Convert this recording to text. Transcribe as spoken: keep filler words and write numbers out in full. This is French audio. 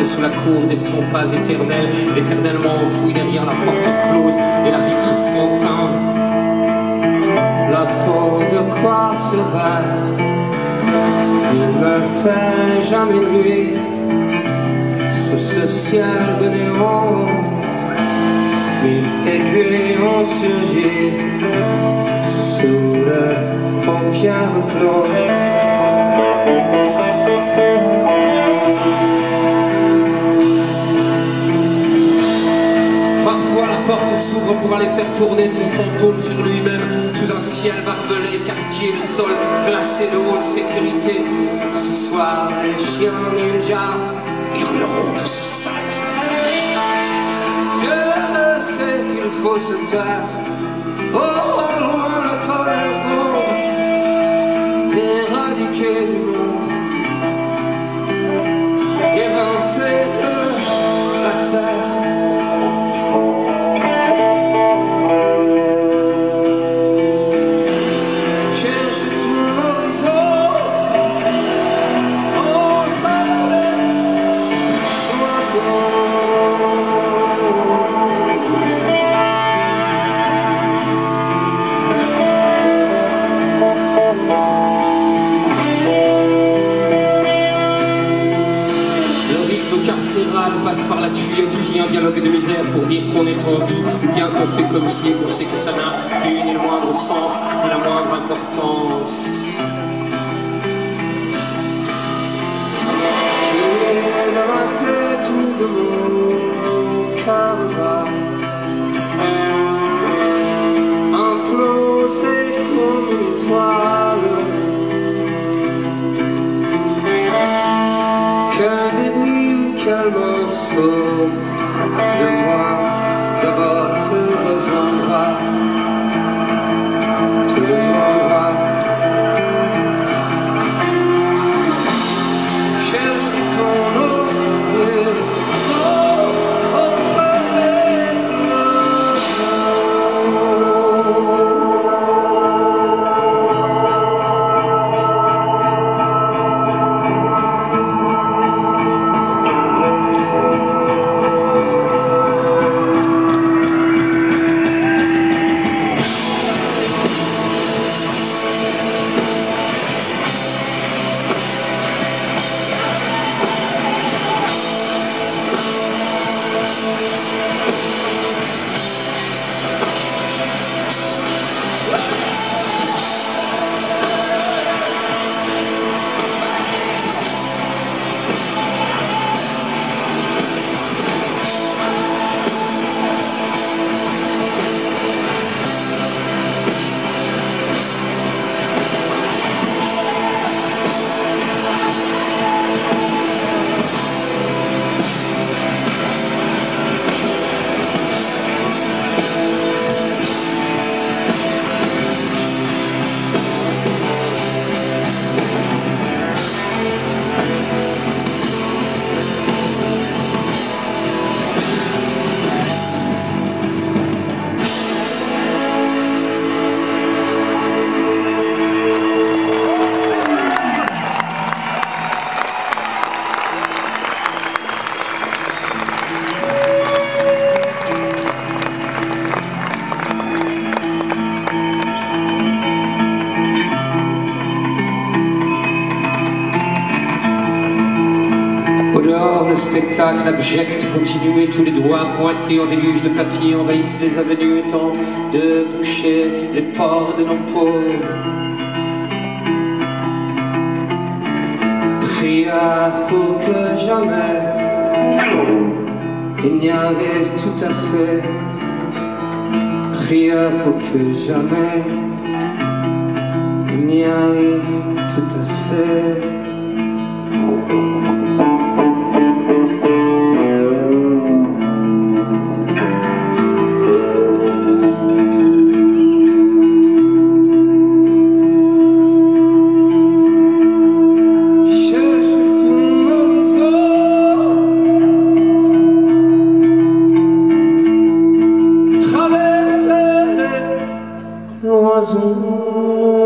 installé sous la cour des cent pas éternels, éternellement enfoui derrière la porte close et la vitre sans teint. La peau de quoi se battre, il ne fait jamais de nuit sous ce ciel de néon. Mille aiguilles ont surgi sous le paupière close. Parfois la porte s'ouvre pour aller faire tourner ton fantôme sur lui-même sous un ciel barbelé, quartier, le sol glacé de haute sécurité. Ce soir les chiens ninjas hurleront de ce sac. Je sais qu'il faut se taire, oh, oh loin le tolérant, éradiquer du monde, évincer de la terre. Passe par la tuyauterie, un dialogue de misère pour dire qu'on est en vie, ou bien qu'on fait comme si et qu'on sait que ça n'a plus ni le moindre sens, ni la moindre importance. Et dans ma tête ou de mon cœur implosé comme une étoile, quel débris, quel morceau de moi d'abord te rejoindra, te rejoindra. Cherche ton eau entre les le spectacle abject continuait, tous les doigts pointés en déluge de papier envahissent les avenues et tentent de boucher les pores de nos peaux. Prière pour que jamais il n'y arrive tout à fait. Prière pour que jamais il n'y arrive tout à fait. Traverser les loisons.